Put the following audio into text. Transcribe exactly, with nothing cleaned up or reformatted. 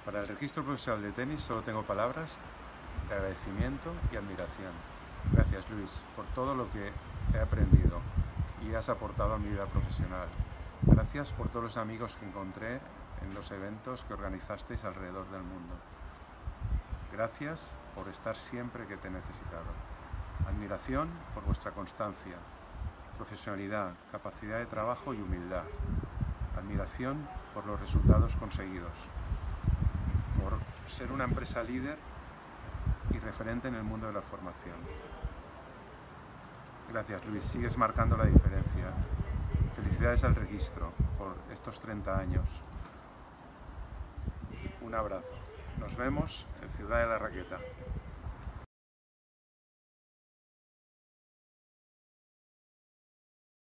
Para el registro profesional de tenis solo tengo palabras de agradecimiento y admiración. Gracias, Luis, por todo lo que he aprendido y has aportado a mi vida profesional. Gracias por todos los amigos que encontré en los eventos que organizasteis alrededor del mundo. Gracias por estar siempre que te he necesitado. Admiración por vuestra constancia, profesionalidad, capacidad de trabajo y humildad. Admiración por los resultados conseguidos, por ser una empresa líder y referente en el mundo de la formación. Gracias, Luis, sigues marcando la diferencia. Felicidades al registro por estos treinta años. Un abrazo. Nos vemos en Ciudad de la Raqueta.